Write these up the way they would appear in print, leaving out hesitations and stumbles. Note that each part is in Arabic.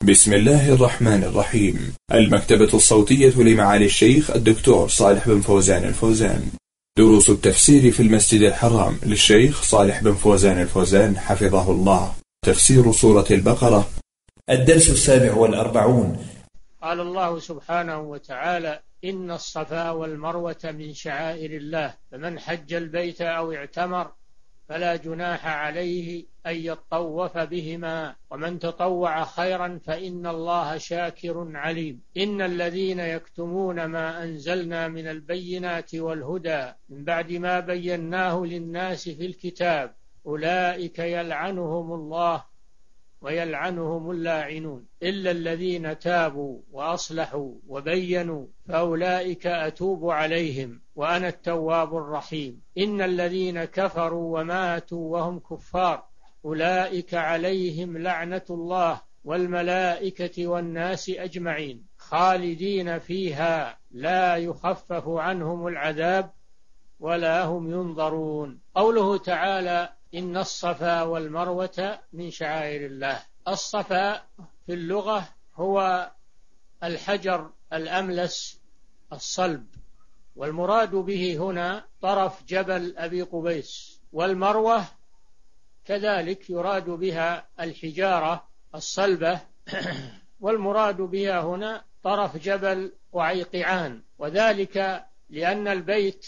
بسم الله الرحمن الرحيم. المكتبة الصوتية لمعالي الشيخ الدكتور صالح بن فوزان الفوزان. دروس التفسير في المسجد الحرام للشيخ صالح بن فوزان الفوزان حفظه الله. تفسير سورة البقرة، الدرس 47. قال الله سبحانه وتعالى: إن الصفا والمروة من شعائر الله، فمن حج البيت أو اعتمر فلا جناح عليه أن يطوف بهما، ومن تطوع خيرا فإن الله شاكر عليم. إن الذين يكتمون ما أنزلنا من البينات والهدى من بعد ما بيناه للناس في الكتاب أولئك يلعنهم الله ويلعنهم اللاعنون، إلا الذين تابوا وأصلحوا وبينوا فأولئك أتوب عليهم وأنا التواب الرحيم. إن الذين كفروا وماتوا وهم كفار أولئك عليهم لعنة الله والملائكة والناس أجمعين خالدين فيها لا يخفف عنهم العذاب ولا هم ينظرون. قوله تعالى: إن الصفا والمروة من شعائر الله. الصفا في اللغة هو الحجر الأملس الصلب، والمراد به هنا طرف جبل أبي قبيس، والمروة كذلك يراد بها الحجارة الصلبة والمراد بها هنا طرف جبل وعيقعان، وذلك لأن البيت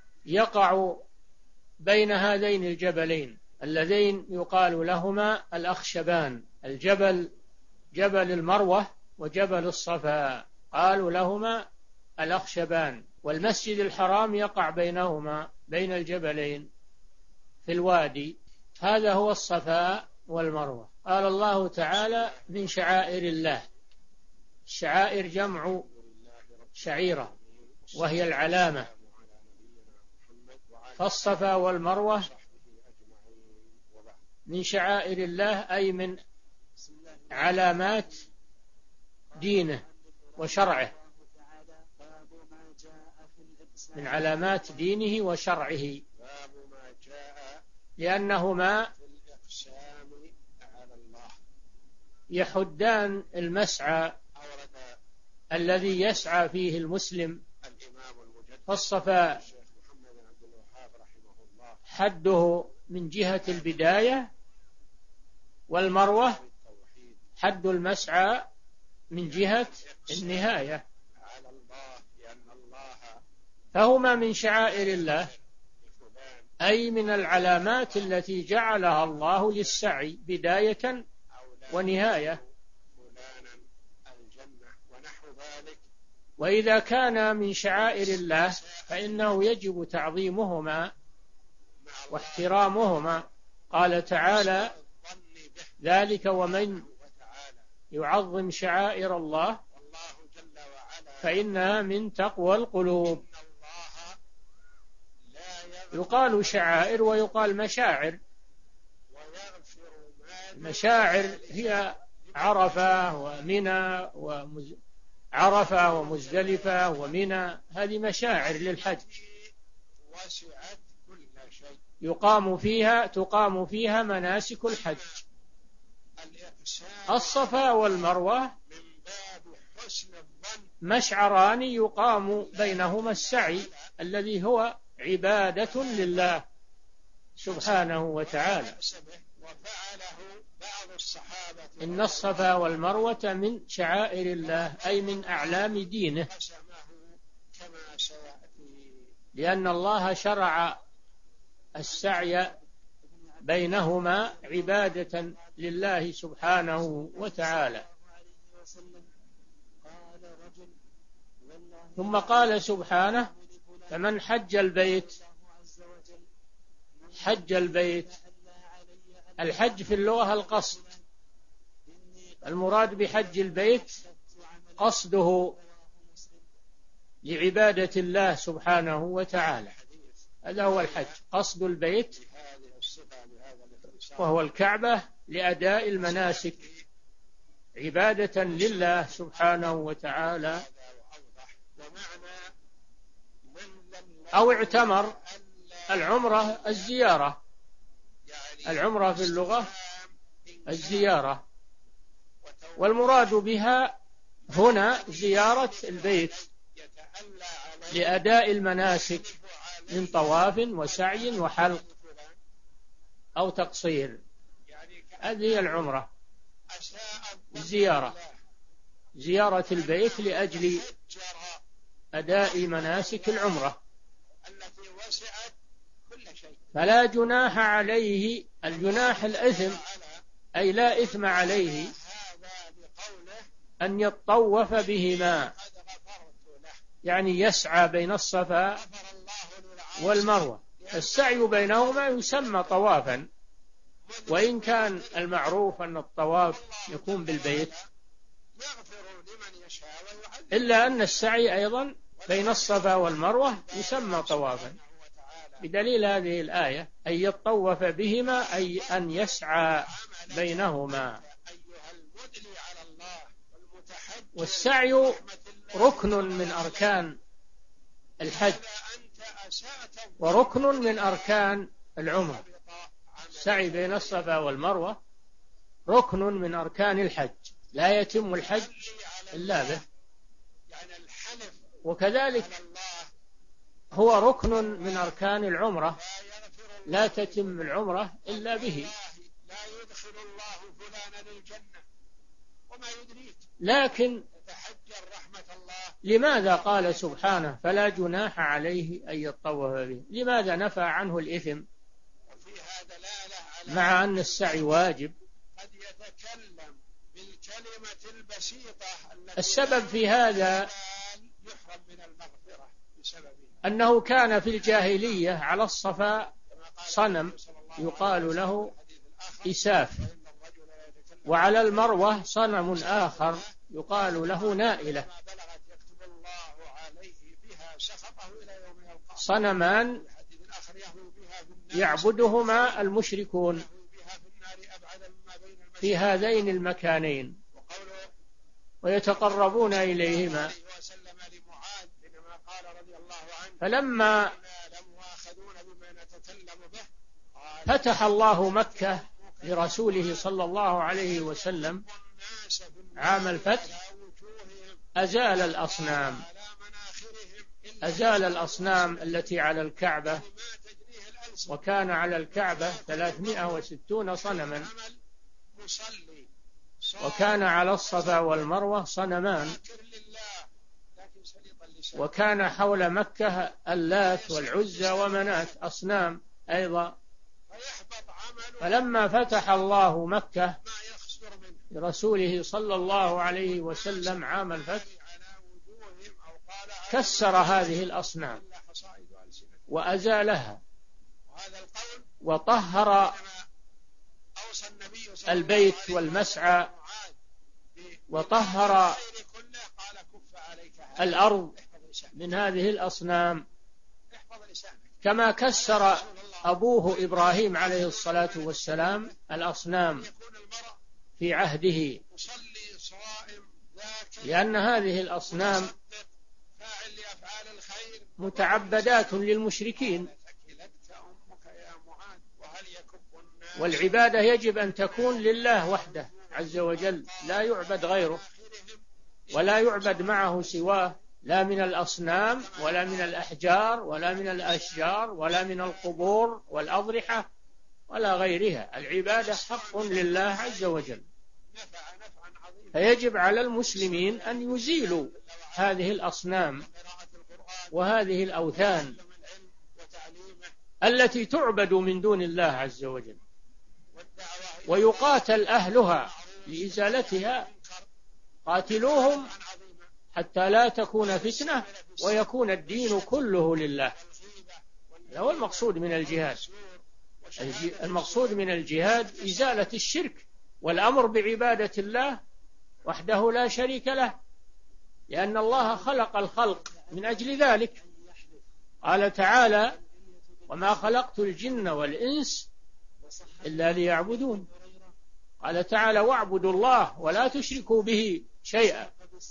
يقع بين هذين الجبلين اللذين يقال لهما الأخشبان، الجبل جبل المروة وجبل الصفا قالوا لهما الأخشبان، والمسجد الحرام يقع بينهما بين الجبلين في الوادي. هذا هو الصفا والمروة. قال الله تعالى: من شعائر الله. الشعائر جمع شعيرة وهي العلامة، فالصفا والمروة من شعائر الله أي من علامات دينه وشرعه، من علامات دينه وشرعه، لأنهما يحدان المسعى الذي يسعى فيه المسلم. فالصفا حده من جهة البداية، والمروة حد المسعى من جهة النهاية، فهما من شعائر الله أي من العلامات التي جعلها الله للسعي بداية ونهاية. وإذا كان من شعائر الله فإنه يجب تعظيمهما واحترامهما. قال تعالى: ذلك ومن يعظم شعائر الله فإنها من تقوى القلوب. يقال شعائر ويقال مشاعر. المشاعر هي عرفة ومزدلفة ومنى، هذه مشاعر للحج تقام فيها مناسك الحج. الصفا والمروة مشعران يقام بينهما السعي الذي هو عبادة لله سبحانه وتعالى. إن الصفا والمروة من شعائر الله أي من أعلام دينه، لأن الله شرع السعي بينهما عبادة لله سبحانه وتعالى. ثم قال سبحانه: فمن حج البيت. حج البيت، الحج في اللغة القصد. المراد بحج البيت قصده لعبادة الله سبحانه وتعالى، هذا هو الحج، قصد البيت وهو الكعبة لأداء المناسك عبادة لله سبحانه وتعالى. أو اعتمر. العمرة الزيارة، العمرة في اللغة الزيارة، والمراد بها هنا زيارة البيت لأداء المناسك من طواف وسعي وحلق أو تقصير. هذه هي العمرة، زيارة البيت لأجل أداء مناسك العمرة. فلا جناح عليه، الجناح الإثم، أي لا إثم عليه أن يطوف بهما، يعني يسعى بين الصفا والمروة. السعي بينهما يسمى طوافا، وإن كان المعروف أن الطواف يكون بالبيت، إلا أن السعي أيضا بين الصفا والمروة يسمى طوافا، بدليل هذه الآية أن يطوف بهما، أي أن يسعى بينهما. والسعي ركن من أركان الحج وركن من أركان العمرة. السعي بين الصفا والمروة ركن من أركان الحج، لا يتم الحج إلا به، وكذلك هو ركن من أركان العمرة، لا تتم العمرة إلا به. لكن لماذا قال سبحانه فلا جناح عليه أن يطوف به؟ لماذا نفى عنه الإثم مع أن السعي واجب؟ السبب في هذا أنه كان في الجاهلية على الصفا صنم يقال له إساف، وعلى المروة صنم آخر يقال له نائلة، صنمان يعبدهما المشركون في هذين المكانين ويتقربون إليهما. فلما فتح الله مكة لرسوله صلى الله عليه وسلم عام الفتح أزال الأصنام التي على الكعبة، وكان على الكعبة 360 صنما، وكان على الصفا والمروة صنمان، وكان حول مكة اللات والعزى ومناة أصنام أيضا. فلما فتح الله مكة لرسوله صلى الله عليه وسلم عام الفتح كسر هذه الأصنام وأزالها، وطهر البيت والمسعى، وطهر الأرض من هذه الأصنام، كما كسر أبوه إبراهيم عليه الصلاة والسلام الأصنام في عهده، لأن هذه الأصنام متعبدات للمشركين، والعبادة يجب أن تكون لله وحده عز وجل، لا يعبد غيره ولا يعبد معه سواه، لا من الأصنام ولا من الأحجار ولا من الأشجار ولا من القبور والأضرحة ولا غيرها. العبادة حق لله عز وجل، فيجب على المسلمين أن يزيلوا هذه الأصنام وهذه الأوثان التي تعبد من دون الله عز وجل، ويقاتل أهلها لإزالتها. قاتلوهم حتى لا تكون فتنة ويكون الدين كله لله. هذا هو المقصود من الجهاد. المقصود من الجهاد إزالة الشرك والأمر بعبادة الله وحده لا شريك له، لأن الله خلق الخلق من أجل ذلك. قال تعالى وما خلقت الجن والإنس إلا ليعبدون. قال تعالى واعبدوا الله ولا تشركوا به شيئا.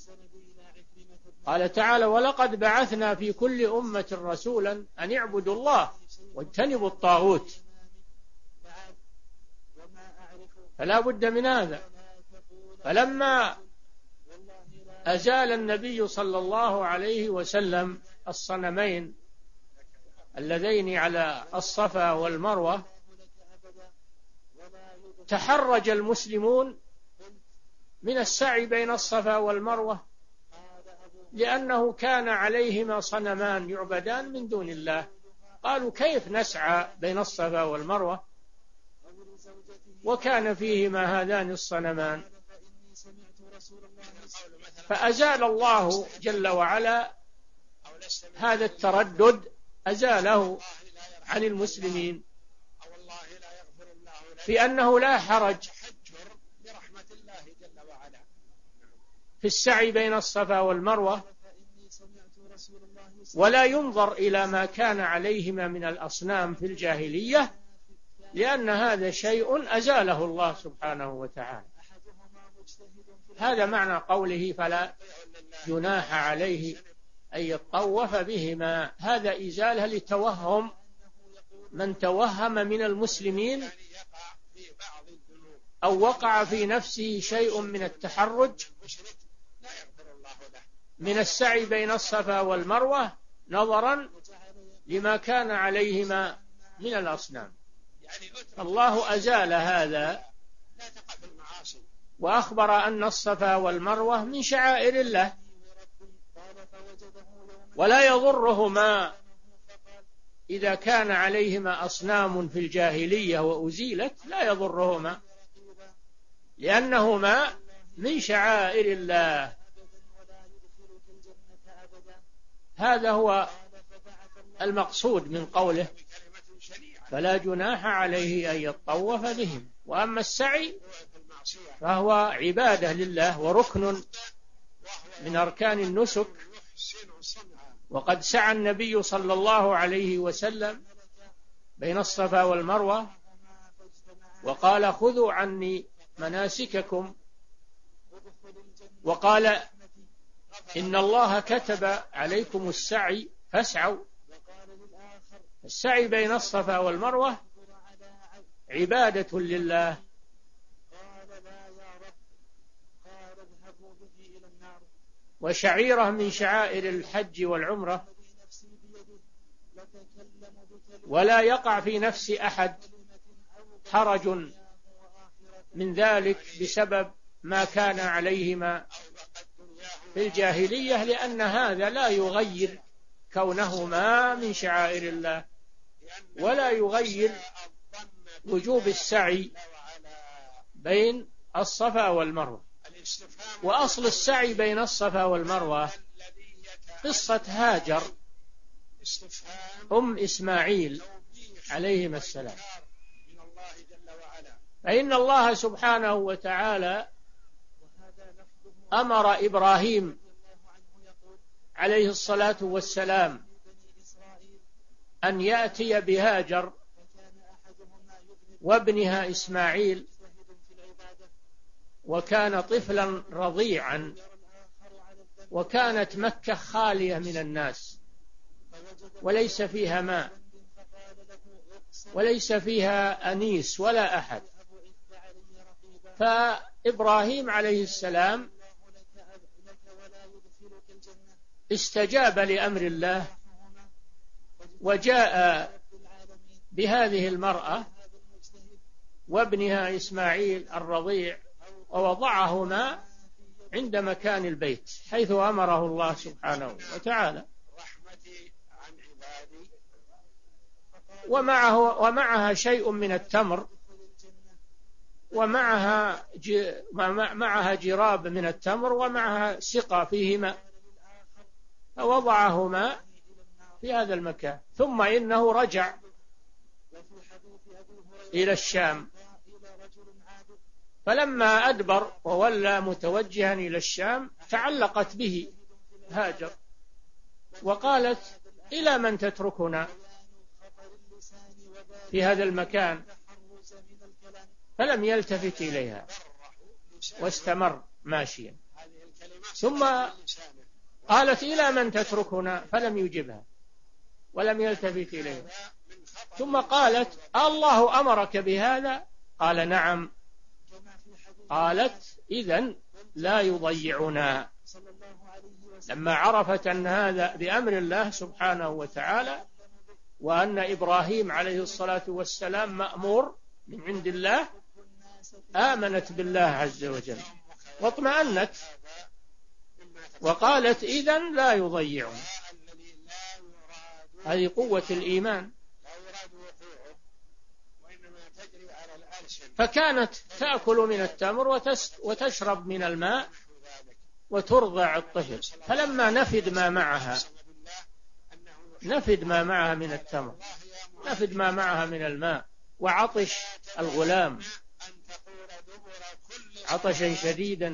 قال تعالى ولقد بعثنا في كل أمة رسولا أن اعبدوا الله واجتنبوا الطاغوت. فلا بد من هذا. فلما أزال النبي صلى الله عليه وسلم الصنمين اللذين على الصفا والمروة تحرج المسلمون من السعي بين الصفا والمروة، لأنه كان عليهما صنمان يعبدان من دون الله. قالوا كيف نسعى بين الصفا والمروة وكان فيهما هذان الصنمان؟ فأزال الله جل وعلا هذا التردد، أزاله عن المسلمين في أنه لا حرج في السعي بين الصفا والمروة، ولا ينظر إلى ما كان عليهما من الأصنام في الجاهلية، لأن هذا شيء أزاله الله سبحانه وتعالى. هذا معنى قوله فلا جناح عليه أن يطوف بهما. هذا إزالة لتوهم من توهم من المسلمين أو وقع في نفسه شيء من التحرج من السعي بين الصفا والمروة نظرا لما كان عليهما من الأصنام. الله أزال هذا وأخبر أن الصفا والمروة من شعائر الله، ولا يضرهما إذا كان عليهما أصنام في الجاهلية وأزيلت، لا يضرهما لأنهما من شعائر الله. هذا هو المقصود من قوله فلا جناح عليه أن يطوف بهم. وأما السعي فهو عبادة لله وركن من أركان النسك، وقد سعى النبي صلى الله عليه وسلم بين الصفا والمروة وقال خذوا عني مناسككم، وقال إن الله كتب عليكم السعي فاسعوا. السعي بين الصفا والمروة عبادة لله، وشعيرة من شعائر الحج والعمرة، ولا يقع في نفس أحد حرج من ذلك بسبب ما كان عليهما في الجاهلية، لأن هذا لا يغير كونهما من شعائر الله، ولا يغير وجوب السعي بين الصفا والمروة. وأصل السعي بين الصفا والمروة قصة هاجر أم إسماعيل عليهما السلام. فإن الله سبحانه وتعالى أمر إبراهيم عليه الصلاة والسلام أن يأتي بهاجر وابنها إسماعيل، وكان طفلا رضيعا، وكانت مكة خالية من الناس وليس فيها ماء وليس فيها أنيس ولا أحد. فإبراهيم عليه السلام استجاب لأمر الله وجاء بهذه المرأة وابنها إسماعيل الرضيع ووضعهما عند مكان البيت حيث أمره الله سبحانه وتعالى، ومعها شيء من التمر، ومعها جراب من التمر، ومعها سقى فيه ماء، فوضعهما في هذا المكان. ثم إنه رجع إلى الشام، فلما أدبر وولى متوجها إلى الشام تعلقت به هاجر وقالت إلى من تتركنا في هذا المكان؟ فلم يلتفت إليها واستمر ماشيا. ثم قالت إلى من تتركنا؟ فلم يجبها ولم يلتفت إليها. ثم قالت الله أمرك بهذا؟ قال نعم. قالت إذن لا يضيعنا، لما عرفت أن هذا بأمر الله سبحانه وتعالى، وأن إبراهيم عليه الصلاة والسلام مأمور من عند الله، آمنت بالله عز وجل واطمأنت وقالت إذن لا يضيعنا. هذه قوة الإيمان. فكانت تأكل من التمر وتشرب من الماء وترضع الطفل. فلما نفد ما معها من التمر، نفد ما معها من الماء، وعطش الغلام عطشا شديدا،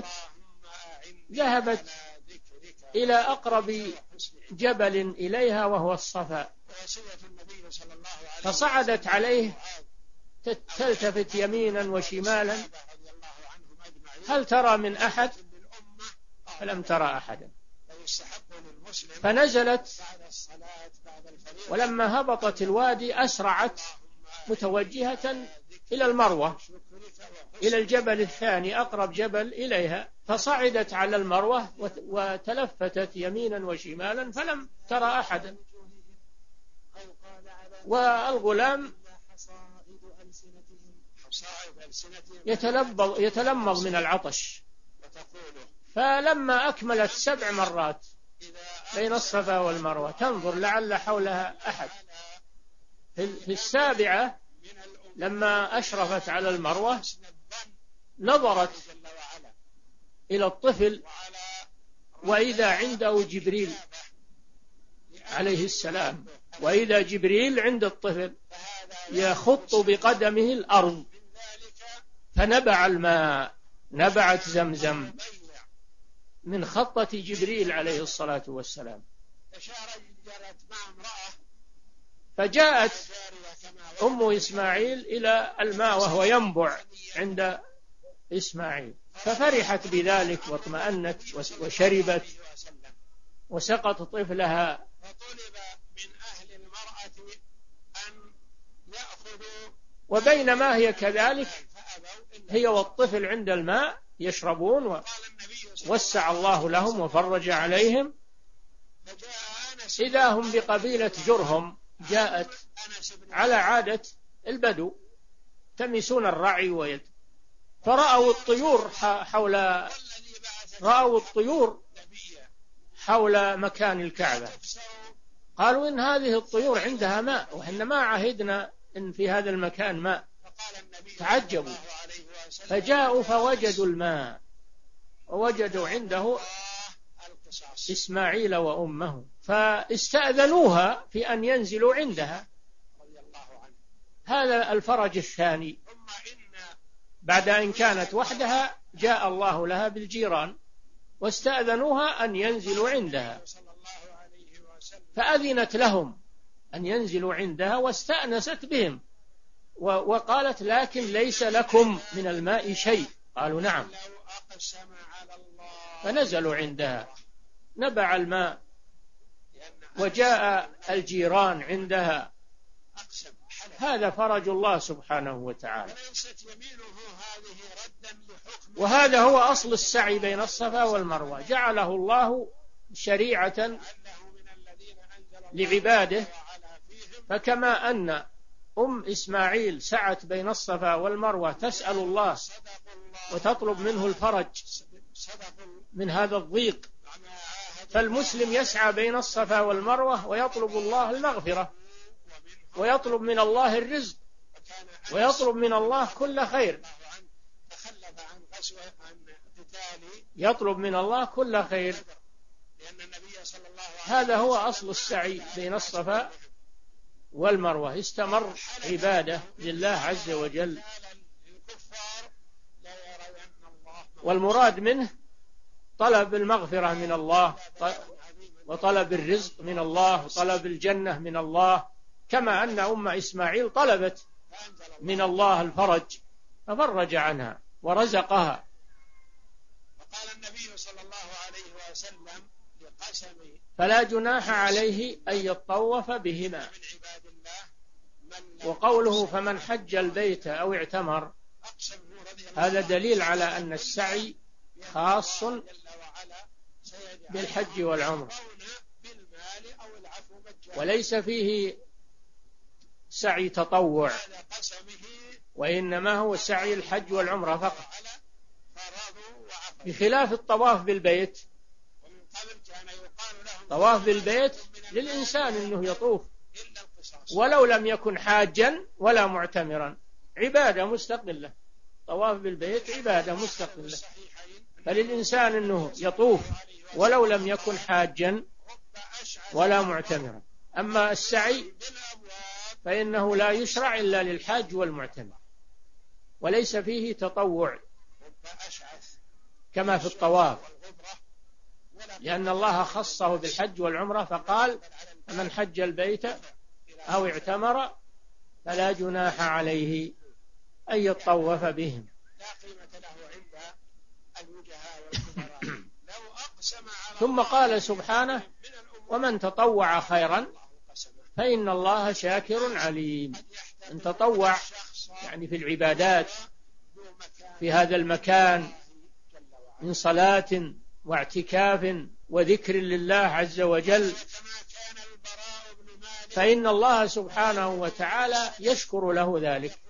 ذهبت إلى أقرب جبل إليها وهو الصفا، فصعدت عليه تلتفت يمينا وشمالا، هل ترى من أحد؟ فلم ترى أحدا. فنزلت، ولما هبطت الوادي أسرعت متوجهة إلى المروة، إلى الجبل الثاني أقرب جبل إليها، فصعدت على المروة وتلفتت يمينا وشمالا فلم ترى أحدا، والغلام يتلمض من العطش. فلما أكملت 7 مرات بين الصفا والمروة تنظر لعل حولها أحد، في 7 لما أشرفت على المروة نظرت إلى الطفل، وإذا عنده جبريل عليه السلام، وإذا جبريل عند الطفل يخط بقدمه الأرض، فنبع الماء، نبعت زمزم من خطة جبريل عليه الصلاة والسلام. فجاءت أم إسماعيل إلى الماء وهو ينبع عند إسماعيل، ففرحت بذلك واطمأنت وشربت وسقط طفلها. وبينما هي كذلك، هي والطفل عند الماء يشربون، ووسع الله لهم وفرج عليهم، إذا هم بقبيلة جرهم جاءت على عادة البدو تمسون الرعي فرأوا الطيور حول مكان الكعبة، قالوا إن هذه الطيور عندها ماء وإحنا ما عهدنا إن في هذا المكان ماء. تعجبوا، فجاءوا فوجدوا الماء، ووجدوا عنده إسماعيل وأمه، فاستأذنوها في أن ينزلوا عندها. هذا الفرج الثاني، بعد أن كانت وحدها جاء الله لها بالجيران واستأذنوها أن ينزلوا عندها، فأذنت لهم أن ينزلوا عندها واستأنست بهم، وقالت لكن ليس لكم من الماء شيء؟ قالوا نعم. فنزلوا عندها، نبع الماء، وجاء الجيران عندها. هذا فرج الله سبحانه وتعالى. وهذا هو أصل السعي بين الصفا والمروة، جعله الله شريعة لعباده. فكما أن أم إسماعيل سعت بين الصفا والمروة تسأل الله وتطلب منه الفرج من هذا الضيق، فالمسلم يسعى بين الصفا والمروة ويطلب الله المغفرة، ويطلب من الله الرزق، ويطلب من الله كل خير، يطلب من الله كل خير. هذا هو أصل السعي بين الصفا والمروة، استمر عبادة لله عز وجل. والمراد منه طلب المغفرة من الله، وطلب الرزق من الله، وطلب الجنة من الله، كما أن أم إسماعيل طلبت من الله الفرج ففرج عنها ورزقها. وقال النبي صلى الله عليه وسلم فلا جناح عليه أن يطوف بهما. وقوله فمن حج البيت أو اعتمر هذا دليل على أن السعي خاص بالحج والعمرة، وليس فيه سعي تطوع، وإنما هو سعي الحج والعمرة فقط، بخلاف الطواف بالبيت. طواف بالبيت للإنسان أنه يطوف ولو لم يكن حاجا ولا معتمرا، عبادة مستقلة. طواف بالبيت عبادة مستقلة، فللإنسان أنه يطوف ولو لم يكن حاجا ولا معتمرا. أما السعي فإنه لا يشرع إلا للحاج والمعتمر، وليس فيه تطوع كما في الطواف، لأن الله خصه بالحج والعمرة فقال: من حج البيت أو اعتمر فلا جناح عليه أن يطوف بهم. ثم قال سبحانه: ومن تطوع خيرا فإن الله شاكر عليم. من تطوع يعني في العبادات في هذا المكان من صلاة واعتكاف وذكر لله عز وجل، فإن الله سبحانه وتعالى يشكر له ذلك.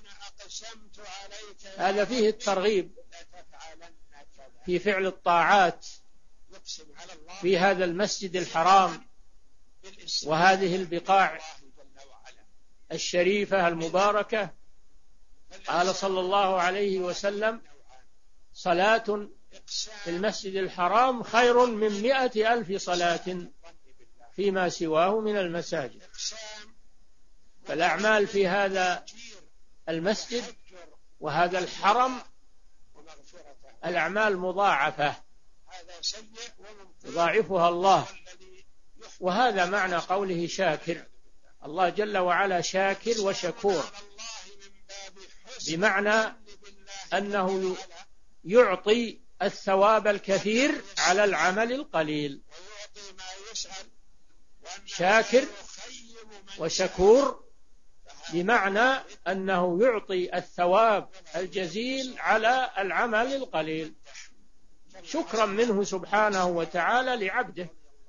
هذا فيه الترغيب في فعل الطاعات في هذا المسجد الحرام وهذه البقاع الشريفة المباركة. قال صلى الله عليه وسلم: صلاة في المسجد الحرام خير من 100,000 صلاة فيما سواه من المساجد. فالأعمال في هذا المسجد وهذا الحرم الأعمال مضاعفة يضاعفها الله، وهذا معنى قوله شاكر. الله جل وعلا شاكر وشكور، بمعنى أنه يعطي الثواب الكثير على العمل القليل. شاكر وشكور بمعنى أنه يعطي الثواب الجزيل على العمل القليل، شكرا منه سبحانه وتعالى لعبده.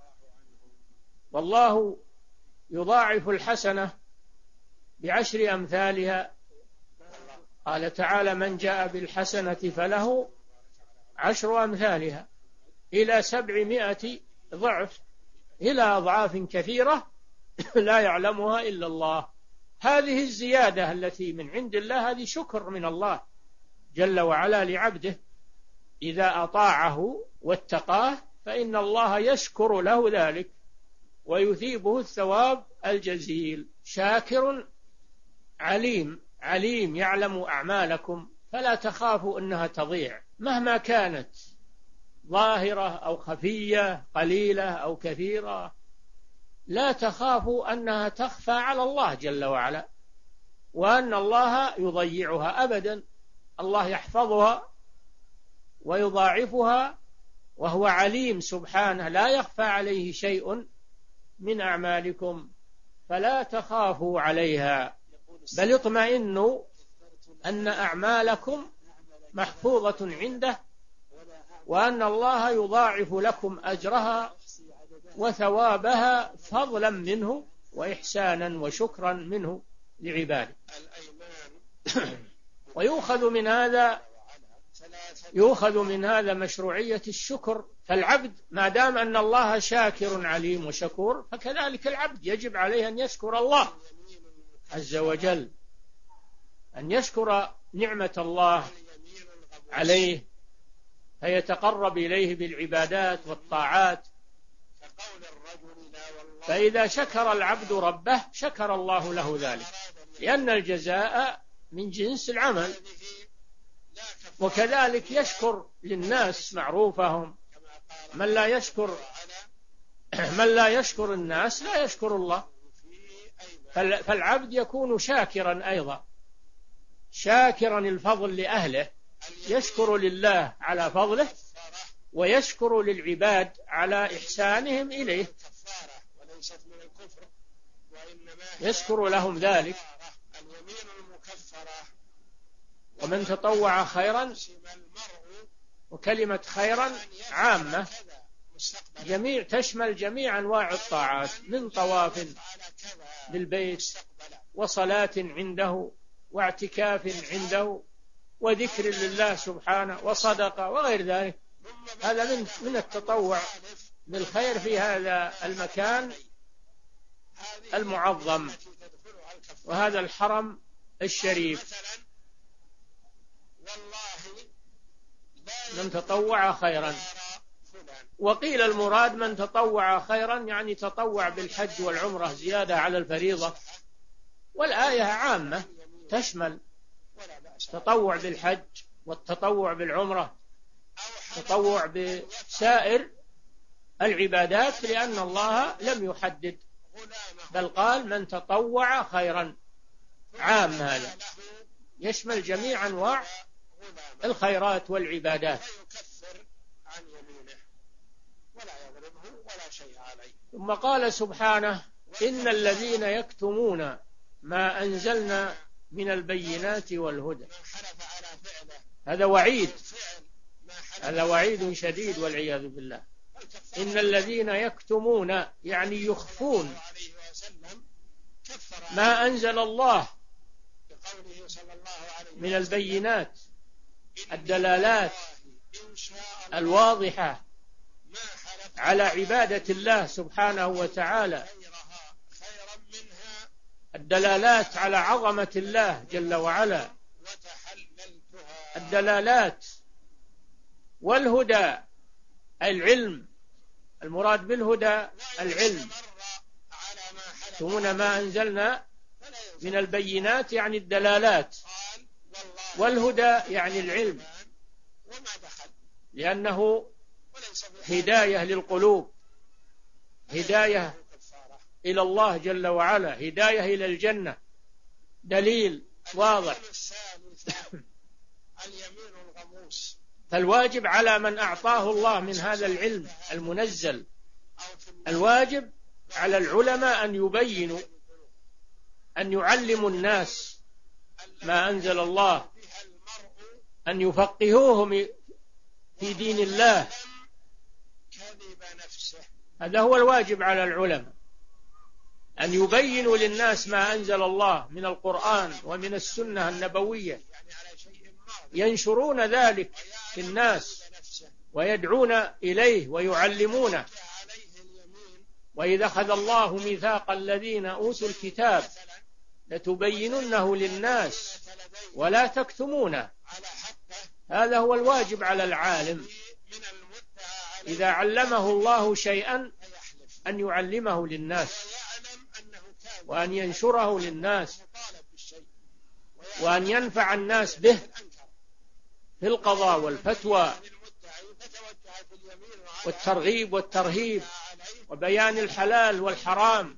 والله يضاعف الحسنة ب10 أمثالها. قال تعالى: من جاء بالحسنة فله 10 أمثالها إلى 700 ضعف، إلى أضعاف كثيرة لا يعلمها إلا الله. هذه الزيادة التي من عند الله هذه شكر من الله جل وعلا لعبده، إذا أطاعه واتقاه فإن الله يشكر له ذلك ويثيبه الثواب الجزيل. شاكر عليم، عليم يعلم أعمالكم فلا تخافوا أنها تضيع مهما كانت، ظاهرة أو خفية، قليلة أو كثيرة، لا تخافوا أنها تخفى على الله جل وعلا وأن الله يضيعها أبدا. الله يحفظها ويضاعفها، وهو عليم سبحانه لا يخفى عليه شيء من أعمالكم، فلا تخافوا عليها بل اطمئنوا أن أعمالكم محفوظة عنده، وأن الله يضاعف لكم أجرها وثوابها فضلا منه وإحسانا وشكرا منه لعباده. يؤخذ من هذا مشروعية الشكر. فالعبد ما دام أن الله شاكر عليم وشكور، فكذلك العبد يجب عليه أن يشكر الله عز وجل، أن يشكر نعمة الله عليه، فيتقرب إليه بالعبادات والطاعات. فإذا شكر العبد ربه شكر الله له ذلك، لأن الجزاء من جنس العمل. وكذلك يشكر للناس معروفهم. من لا يشكر الناس لا يشكر الله. فالعبد يكون شاكرا أيضا، شاكرا الفضل لأهله، يشكر لله على فضله ويشكر للعباد على إحسانهم إليه، يشكر لهم ذلك. ومن تطوع خيرا، وكلمة خيرا عامة تشمل جميع أنواع الطاعات، من طواف بالبيت وصلاة عنده واعتكاف عنده وذكر لله سبحانه وصدقة وغير ذلك. هذا من التطوع بالخير في هذا المكان المعظم وهذا الحرم الشريف. من تطوع خيرا. وقيل المراد من تطوع خيرا يعني تطوع بالحج والعمرة زيادة على الفريضة، والآية عامة تشمل تطوع بالحج والتطوع بالعمرة، تطوع بسائر العبادات، لأن الله لم يحدد بل قال من تطوع خيرا، عام، هذا يشمل جميع أنواع الخيرات والعبادات. ثم قال سبحانه إن الذين يكتمون ما أنزلنا من البينات والهدى. هذا وعيد، هذا وعيد شديد والعياذ بالله. إن الذين يكتمون يعني يخفون ما أنزل الله من البينات، الدلالات الواضحة على عبادة الله سبحانه وتعالى، الدلالات على عظمة الله جل وعلا، الدلالات والهدى العلم، المراد بالهدى العلم. يكتمون ما أنزلنا من البينات يعني الدلالات، والهدى يعني العلم، لأنه هداية للقلوب، هداية إلى الله جل وعلا، هداية إلى الجنة، دليل واضح. فالواجب على من أعطاه الله من هذا العلم المنزل، الواجب على العلماء أن يبينوا، أن يعلموا الناس ما أنزل الله، أن يفقهوهم في دين الله. هذا هو الواجب على العلماء، أن يبينوا للناس ما أنزل الله من القرآن ومن السنة النبوية، ينشرون ذلك في الناس ويدعون إليه ويعلمونه. وإذا أخذ الله ميثاق الذين أوتوا الكتاب لتبيننه للناس ولا تكتمونه. هذا هو الواجب على العالم إذا علمه الله شيئا أن يعلمه للناس وأن ينشره للناس وأن ينفع الناس به في القضاء والفتوى والترغيب والترهيب وبيان الحلال والحرام.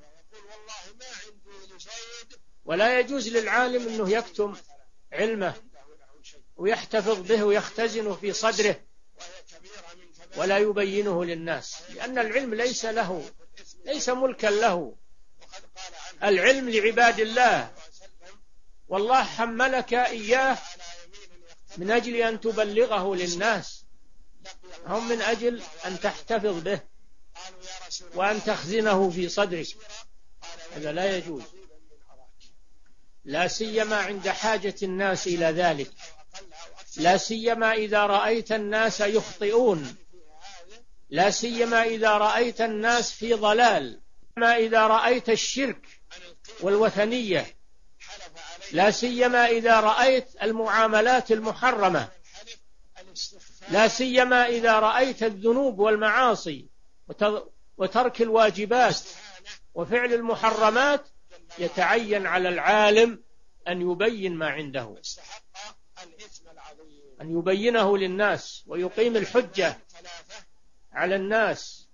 ولا يجوز للعالم أنه يكتم علمه ويحتفظ به ويختزنه في صدره ولا يبينه للناس، لأن العلم ليس ملكا له، العلم لعباد الله، والله حملك إياه من أجل أن تبلغه للناس، هم من أجل أن تحتفظ به وأن تخزنه في صدرك. هذا لا يجوز، لا سيما عند حاجة الناس إلى ذلك، لا سيما إذا رأيت الناس يخطئون، لا سيما إذا رأيت الناس في ضلال، ما إذا رأيت الشرك والوثنية، لا سيما إذا رأيت المعاملات المحرمة، لا سيما إذا رأيت الذنوب والمعاصي وترك الواجبات وفعل المحرمات. يتعين على العالم أن يبين ما عنده، أن يبينه للناس ويقيم الحجة على الناس.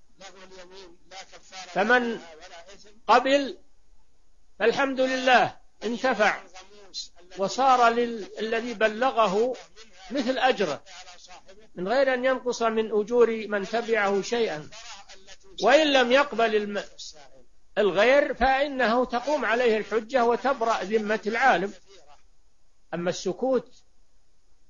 فمن قبل فالحمد لله انتفع وصار للذي بلغه مثل أجره من غير أن ينقص من أجور من تبعه شيئا. وإن لم يقبل الغير فإنه تقوم عليه الحجة وتبرأ ذمة العالم. أما السكوت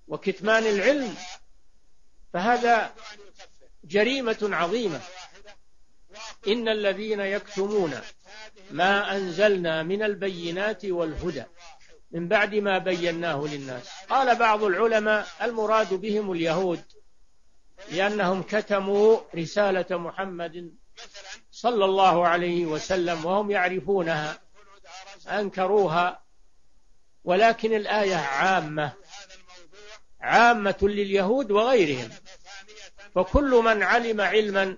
وكتمان العلم فهذا جريمة عظيمة. إن الذين يكتمون ما أنزلنا من البينات والهدى من بعد ما بيناه للناس. قال بعض العلماء المراد بهم اليهود، لأنهم كتموا رسالة محمد صلى الله عليه وسلم وهم يعرفونها، أنكروها. ولكن الآية عامة لليهود وغيرهم، فكل من علم علما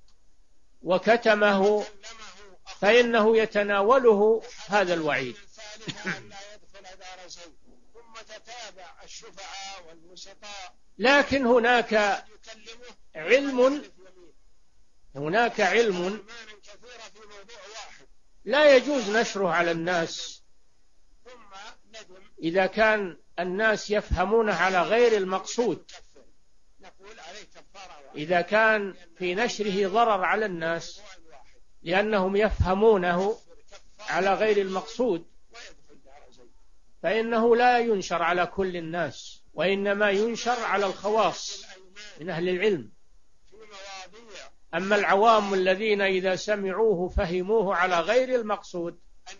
وكتمه فإنه يتناوله هذا الوعيد. لكن هناك علم لا يجوز نشره على الناس إذا كان الناس يفهمونه على غير المقصود. إذا كان في نشره ضرر على الناس لأنهم يفهمونه على غير المقصود فإنه لا ينشر على كل الناس، وإنما ينشر على الخواص من أهل العلم. أما العوام الذين إذا سمعوه فهموه على غير المقصود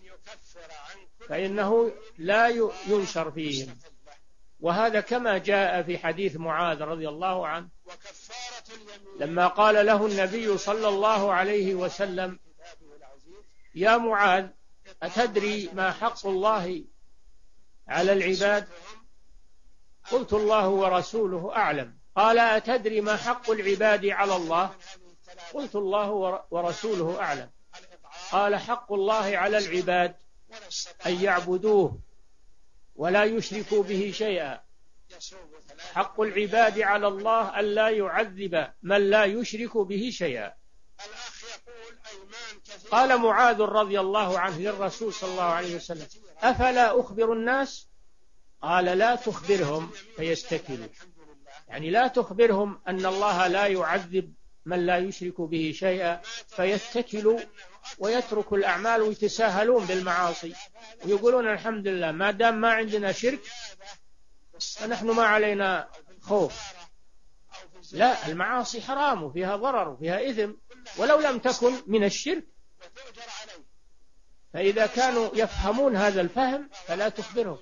فإنه لا ينشر فيهم. وهذا كما جاء في حديث معاذ رضي الله عنه لما قال له النبي صلى الله عليه وسلم: يا معاذ، أتدري ما حق الله على العباد؟ قلت: الله ورسوله أعلم. قال: أتدري ما حق العباد على الله؟ قلت: الله ورسوله أعلم. قال: حق الله على العباد أن يعبدوه ولا يشركوا به شيئا. حق العباد على الله أن لا يعذب من لا يشرك به شيئا. قال معاذ رضي الله عنه للرسول صلى الله عليه وسلم: أفلا أخبر الناس؟ قال: لا تخبرهم فيستكلوا، يعني لا تخبرهم أن الله لا يعذب من لا يشرك به شيئا فيتكلوا ويتركوا الأعمال ويتساهلون بالمعاصي ويقولون الحمد لله ما دام ما عندنا شرك فنحن ما علينا خوف. لا، المعاصي حرام وفيها ضرر وفيها إثم ولو لم تكن من الشرك. فإذا كانوا يفهمون هذا الفهم فلا تخبرهم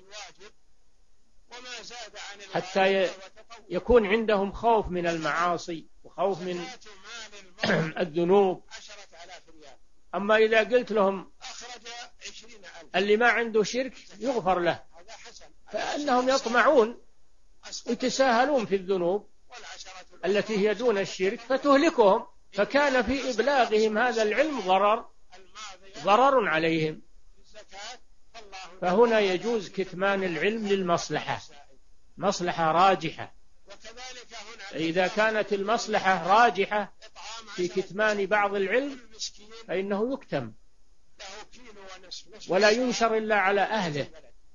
حتى يكون عندهم خوف من المعاصي وخوف من الذنوب. أما إذا قلت لهم اللي ما عنده شرك يغفر له فإنهم يطمعون ويتساهلون في الذنوب التي هي دون الشرك فتهلكهم، فكان في إبلاغهم هذا العلم ضرر عليهم. فهنا يجوز كتمان العلم للمصلحة، مصلحة راجحة. إذا كانت المصلحة راجحة في كتمان بعض العلم فإنه يكتم ولا ينشر إلا على أهله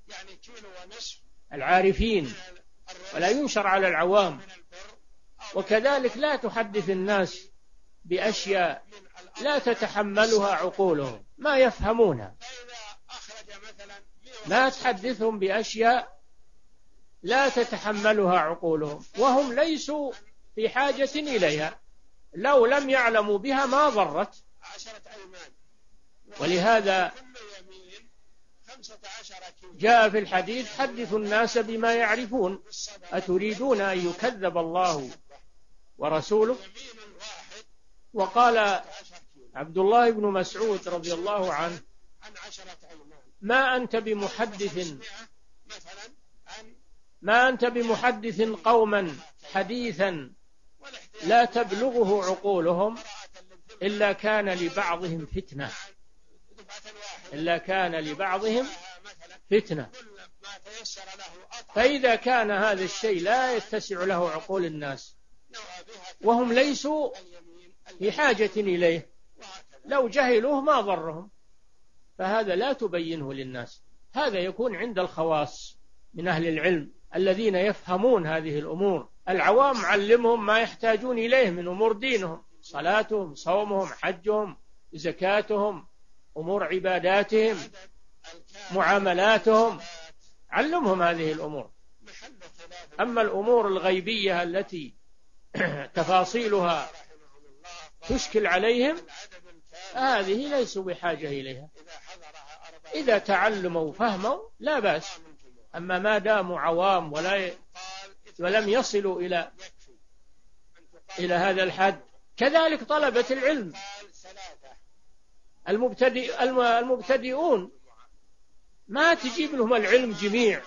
العارفين، ولا ينشر على العوام. وكذلك لا تحدث الناس بأشياء لا تتحملها عقولهم، ما يفهمونها. لا تحدثهم بأشياء لا تتحملها عقولهم وهم ليسوا في حاجة إليها، لو لم يعلموا بها ما ضرت. ولهذا جاء في الحديث: حدثوا الناس بما يعرفون أتريدون أن يكذب الله ورسوله. وقال عبد الله بن مسعود رضي الله عنه: ما أنت بمحدث قوما حديثا لا تبلغه عقولهم إلا كان لبعضهم فتنة. فإذا كان هذا الشيء لا يتسع له عقول الناس وهم ليسوا في حاجة إليه، لو جهلوه ما ضرهم، فهذا لا تبينه للناس. هذا يكون عند الخواص من أهل العلم الذين يفهمون هذه الأمور. العوام علمهم ما يحتاجون إليه من أمور دينهم، صلاتهم، صومهم، حجهم، زكاتهم، أمور عباداتهم، معاملاتهم، علمهم هذه الأمور. أما الأمور الغيبية التي تفاصيلها تشكل عليهم هذه ليسوا بحاجة إليها، إذا تعلموا وفهموا لا بأس. أما ما داموا عوام ولم يصلوا إلى هذا الحد، كذلك طلبة العلم المبتدئون ما تجيب لهم العلم جميع،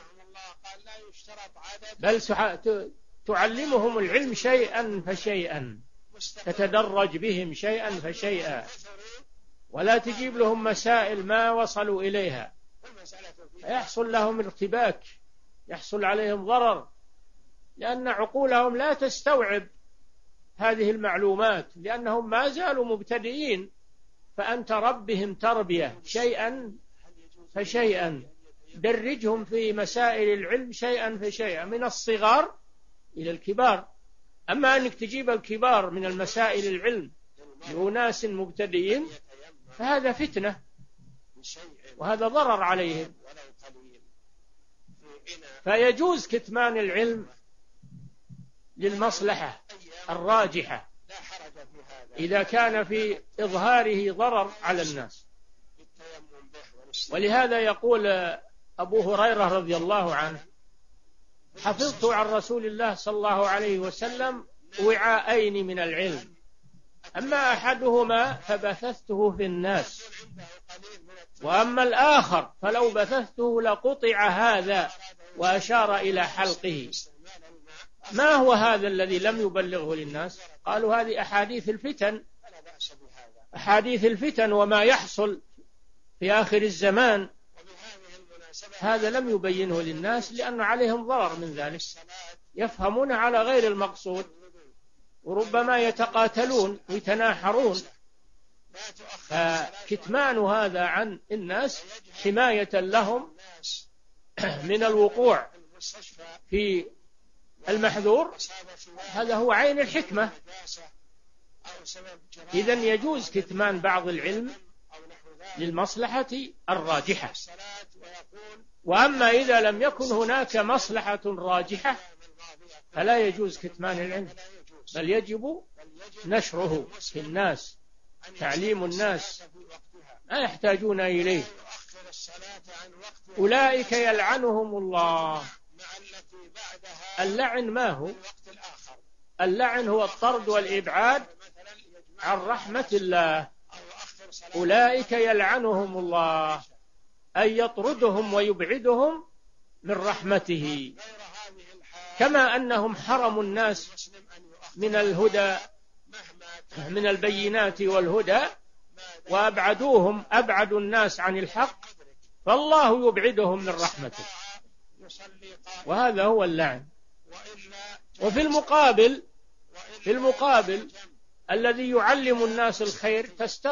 بل تعلمهم العلم شيئا فشيئا، تتدرج بهم شيئا فشيئا، ولا تجيب لهم مسائل ما وصلوا إليها، يحصل لهم ارتباك، يحصل عليهم ضرر، لأن عقولهم لا تستوعب هذه المعلومات، لأنهم ما زالوا مبتدئين. فأنت ربهم تربية شيئا فشيئا، درجهم في مسائل العلم شيئا فشيئا من الصغار إلى الكبار. أما أنك تجيب الكبار من المسائل العلم لأناس مبتدئين فهذا فتنة، وهذا ضرر عليهم. فيجوز كتمان العلم للمصلحة الراجحة إذا كان في إظهاره ضرر على الناس. ولهذا يقول أبو هريرة رضي الله عنه: حفظت عن رسول الله صلى الله عليه وسلم وعاءين من العلم، أما أحدهما فبثثته في الناس، وأما الآخر فلو بثثته لقطع هذا، وأشار إلى حلقه. ما هو هذا الذي لم يبلغه للناس؟ قالوا هذه أحاديث الفتن وما يحصل في آخر الزمان، هذا لم يبينه للناس لأن عليهم ضرر من ذلك، يفهمون على غير المقصود، وربما يتقاتلون ويتناحرون. فكتمان هذا عن الناس حماية لهم من الوقوع في المحذور، هذا هو عين الحكمة. إذن يجوز كتمان بعض العلم للمصلحة الراجحة. وأما إذا لم يكن هناك مصلحة راجحة فلا يجوز كتمان العلم، بل يجب نشره في الناس، تعليم الناس ما يحتاجون إليه. أولئك يلعنهم الله. اللعن ما هو؟ اللعن هو الطرد والإبعاد عن رحمة الله. أولئك يلعنهم الله أي يطردهم ويبعدهم من رحمته، كما أنهم حرموا الناس من الهدى، من البينات والهدى، وأبعدوهم، أبعدوا الناس عن الحق، فالله يبعدهم من رحمته، وهذا هو اللعن. وفي المقابل الذي يعلم الناس الخير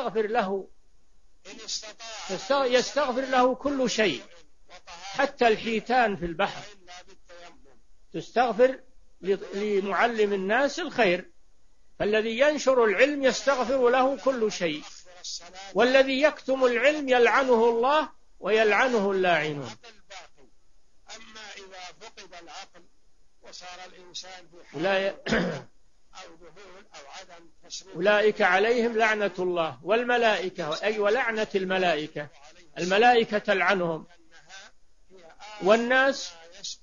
يستغفر له كل شيء، حتى الحيتان في البحر تستغفر لمعلم الناس الخير. فالذي ينشر العلم يستغفر له كل شيء، والذي يكتم العلم يلعنه الله ويلعنه اللاعنون. أما إذا فقد العقل وصار الإنسان في حال أو ذهول أو عدم تسليم، أولئك عليهم لعنة الله والملائكة، أي ولعنة الملائكة، الملائكة تلعنهم والناس.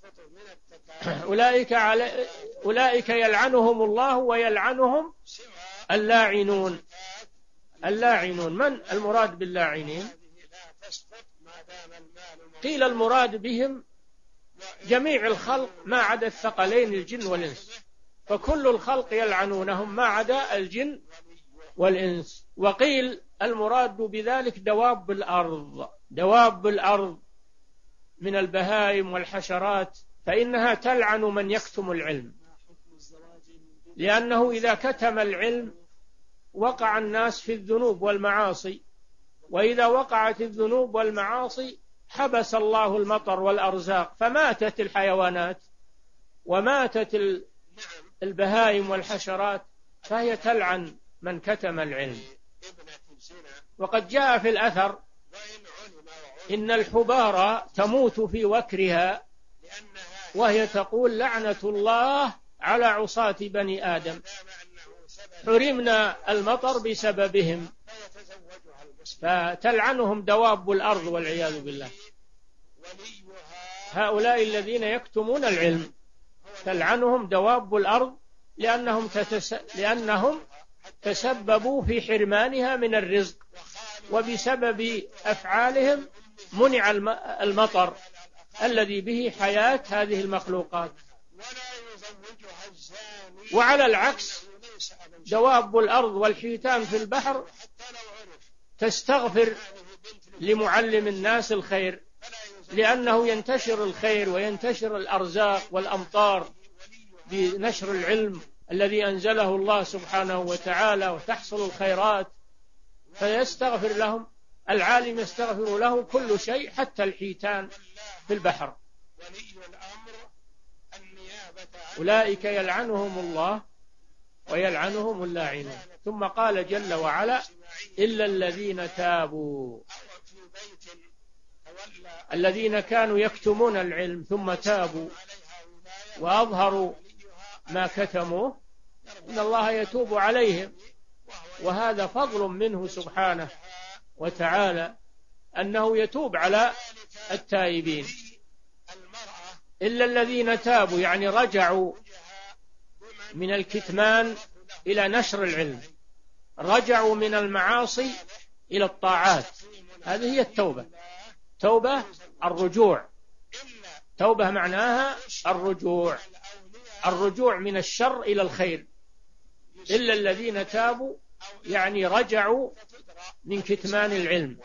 أولئك يلعنهم الله ويلعنهم اللاعنون. اللاعنون من المراد باللاعنين؟ قيل المراد بهم جميع الخلق ما عدا الثقلين الجن والإنس، فكل الخلق يلعنونهم ما عدا الجن والإنس. وقيل المراد بذلك دواب الأرض من البهائم والحشرات، فإنها تلعن من يكتم العلم، لأنه إذا كتم العلم وقع الناس في الذنوب والمعاصي، وإذا وقعت الذنوب والمعاصي حبس الله المطر والأرزاق، فماتت الحيوانات وماتت البهائم والحشرات، فهي تلعن من كتم العلم. وقد جاء في الأثر إن الحبارى تموت في وكرها وهي تقول لعنة الله على عصاة بني آدم، حرمنا المطر بسببهم، فتلعنهم دواب الأرض والعياذ بالله. هؤلاء الذين يكتمون العلم تلعنهم دواب الأرض لأنهم تسببوا في حرمانها من الرزق، وبسبب أفعالهم منع المطر الذي به حياة هذه المخلوقات. وعلى العكس دواب الأرض والحيتان في البحر تستغفر لمعلم الناس الخير، لأنه ينتشر الخير وينتشر الأرزاق والأمطار بنشر العلم الذي أنزله الله سبحانه وتعالى، وتحصل الخيرات، فيستغفر لهم العالم، يستغفر له كل شيء حتى الحيتان في البحر. أولئك يلعنهم الله ويلعنهم اللاعنون. ثم قال جل وعلا إلا الذين تابوا، الذين كانوا يكتمون العلم ثم تابوا وأظهروا ما كتموه، إن الله يتوب عليهم، وهذا فضل منه سبحانه وتعالى أنه يتوب على التائبين. إلا الذين تابوا يعني رجعوا من الكتمان إلى نشر العلم، رجعوا من المعاصي إلى الطاعات، هذه هي التوبة. توبة الرجوع، توبة معناها الرجوع من الشر إلى الخير. إلا الذين تابوا يعني رجعوا من كتمان العلم.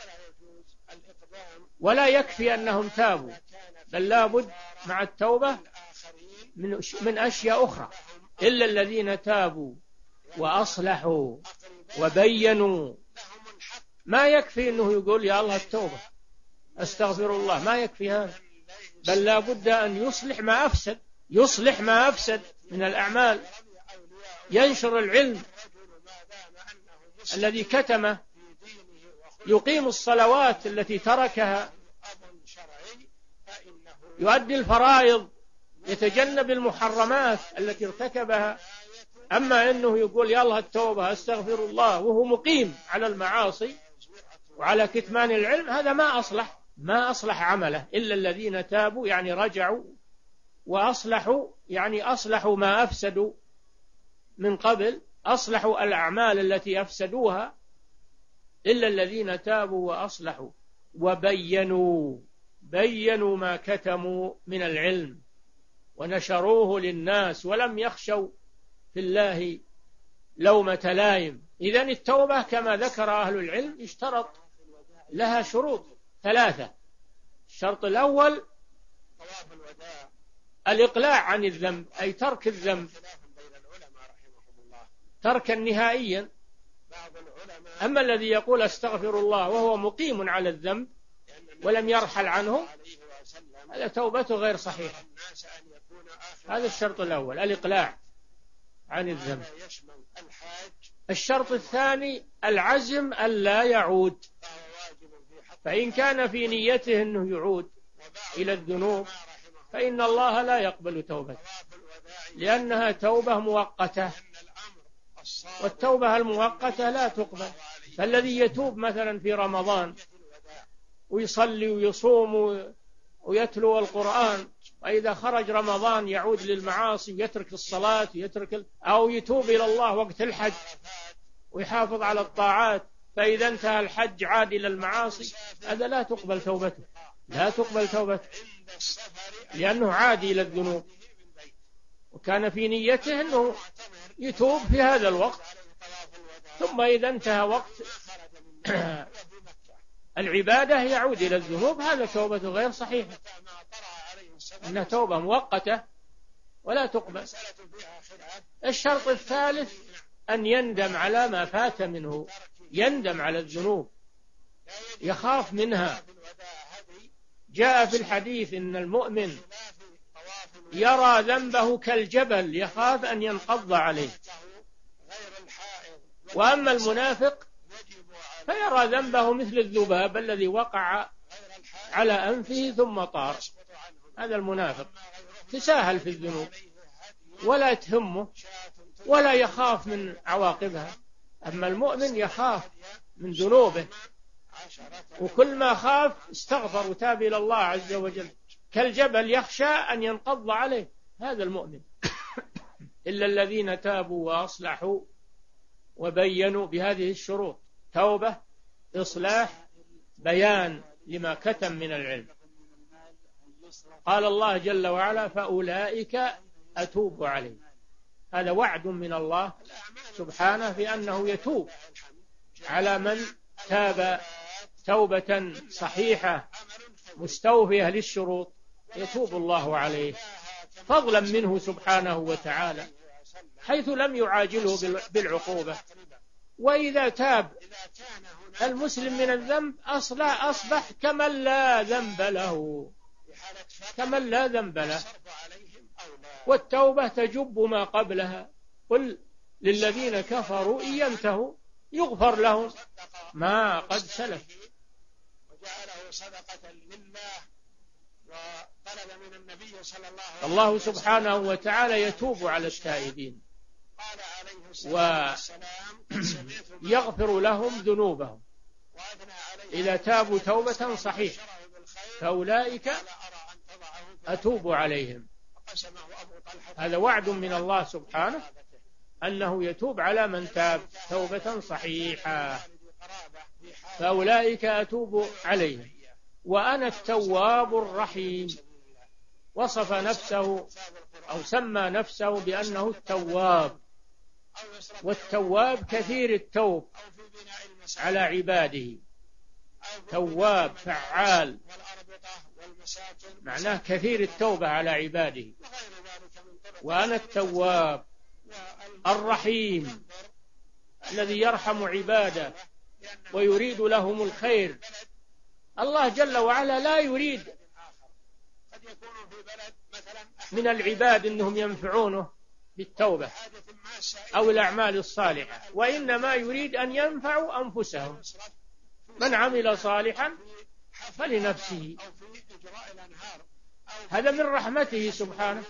ولا يكفي أنهم تابوا، بل لابد مع التوبة من أشياء أخرى. إلا الذين تابوا وأصلحوا وبينوا. ما يكفي أنه يقول يا الله التوبة أستغفر الله، ما يكفي هذا، بل لابد أن يصلح ما أفسد من الأعمال، ينشر العلم الذي كتمه، يقيم الصلوات التي تركها، يؤدي الفرائض، يتجنب المحرمات التي ارتكبها. أما أنه يقول يا الله التوبة أستغفر الله وهو مقيم على المعاصي وعلى كتمان العلم، هذا ما أصلح عمله. إلا الذين تابوا يعني رجعوا، وأصلحوا يعني أصلحوا ما أفسدوا من قبل، أصلحوا الأعمال التي أفسدوها. إلا الذين تابوا وأصلحوا وبينوا ما كتموا من العلم ونشروه للناس ولم يخشوا في الله لومة لائم. إذن التوبة كما ذكر أهل العلم اشترط لها شروط 3. الشرط الأول الإقلاع عن الذنب، أي ترك الذنب تركا نهائيا. أما الذي يقول أستغفر الله وهو مقيم على الذنب ولم يرحل عنه، هذا توبته غير صحيحة. هذا الشرط الأول، الإقلاع عن الذنب. الشرط الثاني العزم ألا يعود، فإن كان في نيته أنه يعود إلى الذنوب فإن الله لا يقبل توبته، لأنها توبة مؤقتة، والتوبة المؤقتة لا تقبل. فالذي يتوب مثلا في رمضان ويصلي ويصوم ويتلو القرآن، وإذا خرج رمضان يعود للمعاصي ويترك الصلاة أو يتوب إلى الله وقت الحج ويحافظ على الطاعات، فإذا انتهى الحج عاد إلى المعاصي، هذا لا تقبل توبته، لأنه عاد إلى الذنوب، وكان في نيته أنه يتوب في هذا الوقت، ثم إذا انتهى وقت العبادة يعود إلى الذنوب. هذا توبته غير صحيحة، إنها توبة مؤقتة ولا تقبل. الشرط الثالث أن يندم على ما فات منه، يندم على الذنوب، يخاف منها. جاء في الحديث إن المؤمن يرى ذنبه كالجبل يخاف أن ينقض عليه، وأما المنافق فيرى ذنبه مثل الذباب الذي وقع على أنفه ثم طار، هذا المنافق. يتساهل في الذنوب ولا تهمه ولا يخاف من عواقبها. أما المؤمن يخاف من ذنوبه، وكل ما خاف استغفر وتاب إلى الله عز وجل، كالجبل يخشى أن ينقض عليه. هذا المؤمن. إلا الذين تابوا وأصلحوا وبينوا بهذه الشروط: توبة، إصلاح، بيان لما كتم من العلم. قال الله جل وعلا: فأولئك أتوب عليهم. هذا وعد من الله سبحانه بأنه يتوب على من تاب توبة صحيحة مستوفية للشروط، يتوب الله عليه فضلا منه سبحانه وتعالى، حيث لم يعاجله بالعقوبة. وإذا تاب المسلم من الذنب أصبح كمن لا ذنب له، كمن لا ذنب له. والتوبة تجب ما قبلها. قل للذين كفروا إن ينتهوا يغفر لهم ما قد سلف. وجعله صدقة لله وطلب من النبي صلى الله عليه وسلم. الله سبحانه وتعالى يتوب على التائبين ويغفر لهم ذنوبهم إذا تابوا توبة صحيحة، فأولئك أتوب عليهم. هذا وعد من الله سبحانه أنه يتوب على من تاب توبة صحيحة، فأولئك أتوب عليهم وأنا التواب الرحيم. وصف نفسه أو سمى نفسه بأنه التواب، والتواب كثير التوب على عباده. تواب فعال، معناه كثير التوبة على عباده. وأنا التواب الرحيم الذي يرحم عباده ويريد لهم الخير. الله جل وعلا لا يريد من العباد أنهم ينفعونه بالتوبة أو الأعمال الصالحة، وإنما يريد أن ينفعوا أنفسهم. من عمل صالحا فلنفسه. هذا من رحمته سبحانه،